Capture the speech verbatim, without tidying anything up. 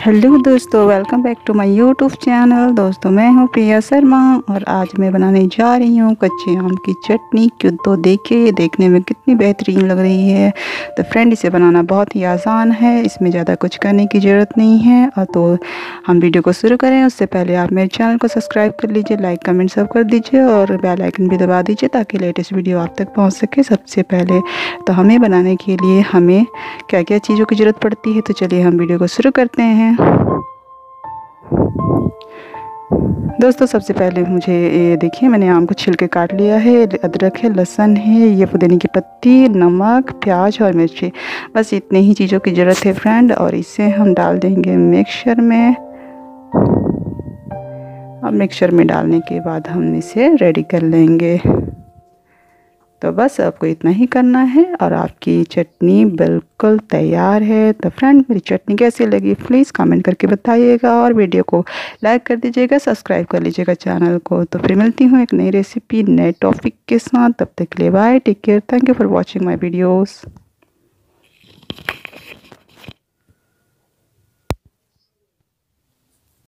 Hello दोस्तों, welcome back to my YouTube channel. दोस्तों मैं हूं प्रिया शर्मा और आज मैं बनाने जा रही हूं कच्चे आम की चटनी। क्यों तो देखिए देखने में कितनी बेहतरीन लग रही है। तो फ्रेंड इसे बनाना बहुत ही आसान है, इसमें ज़्यादा कुछ करने की ज़रूरत नहीं है। और तो हम वीडियो को शुरू करें उससे पहले आप मेरे चैनल को सब्सक्राइब कर लीजिए, लाइक कमेंट सब कर दीजिए और बेल आइकन भी दबा दीजिए ताकि लेटेस्ट वीडियो आप तक पहुँच सके सबसे पहले। तो हमें बनाने के लिए हमें क्या क्या चीज़ों की ज़रूरत पड़ती है, तो चलिए हम वीडियो को शुरू करते हैं। दोस्तों सबसे पहले मुझे ये देखिए, मैंने आम को छिल के काट लिया है। अदरक है, लहसुन है, ये पुदीने की पत्ती, नमक, प्याज और मिर्ची, बस इतने ही चीज़ों की ज़रूरत है फ्रेंड। और इसे हम डाल देंगे मिक्सचर में। अब मिक्सचर में डालने के बाद हम इसे रेडी कर लेंगे। तो बस आपको इतना ही करना है और आपकी चटनी बिल्कुल तैयार है। तो फ्रेंड मेरी चटनी कैसी लगी प्लीज़ कमेंट करके बताइएगा और वीडियो को लाइक कर दीजिएगा, सब्सक्राइब कर लीजिएगा चैनल को। तो फिर मिलती हूँ एक नई रेसिपी नए टॉपिक के साथ। तब तक के लिए bye, take care, thank you for watching my videos.